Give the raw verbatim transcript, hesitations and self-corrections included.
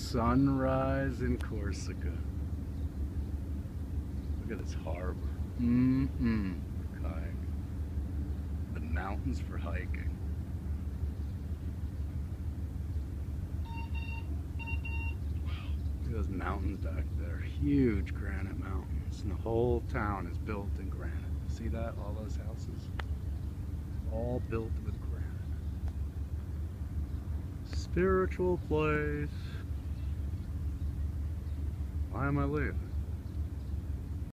Sunrise in Corsica. Look at this harbor. Mm-mm. Kayak. The mountains for hiking. Look at those mountains back there. Huge granite mountains. And the whole town is built in granite. See that? All those houses? All built with granite. Spiritual place. Why am I leaving?